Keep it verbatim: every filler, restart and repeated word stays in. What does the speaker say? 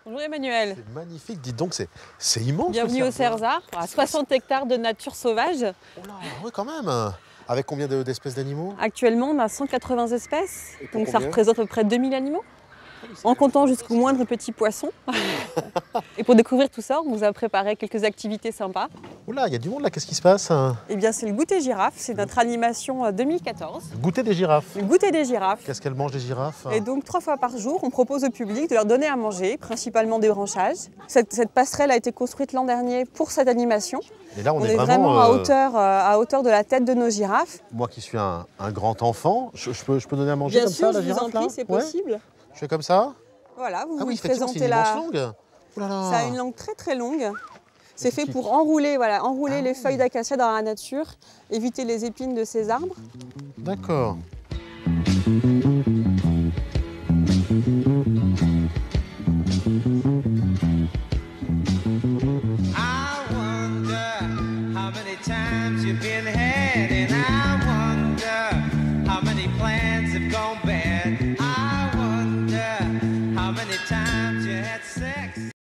Bonjour Emmanuel. C'est magnifique, dites donc, c'est immense. Bienvenue au Cerzat, à soixante hectares de nature sauvage. Oh là, oui quand même. Avec combien d'espèces d'animaux? Actuellement, on a cent quatre-vingts espèces, Et pour donc ça combien? représente à peu près deux mille animaux, en comptant jusqu'au moindre petit poisson. Et pour découvrir tout ça, on vous a préparé quelques activités sympas. Oula, il y a du monde là, qu'est-ce qui se passe? Eh bien, c'est le goûter girafe, c'est notre animation deux mille quatorze. Goûter des girafes. Le goûter des girafes. Qu'est-ce qu'elles mangent les girafes? Et donc, trois fois par jour, on propose au public de leur donner à manger, principalement des branchages. Cette, cette passerelle a été construite l'an dernier pour cette animation. Et là, on, On est, est vraiment, vraiment à, euh, hauteur, euh, à hauteur de la tête de nos girafes. Moi qui suis un, un grand enfant, je, je, peux, je peux donner à manger Bien comme sûr, ça à la je vous girafe en prie, là? c'est Ouais. possible. Je fais comme ça? Voilà, vous Ah vous oui, effectivement, c'est présentez une la... immense langue. Oh là là. Ça a une langue très très longue. C'est fait petite. pour enrouler, voilà, enrouler Ah les oui. feuilles d'acacia dans la nature, éviter les épines de ces arbres. D'accord.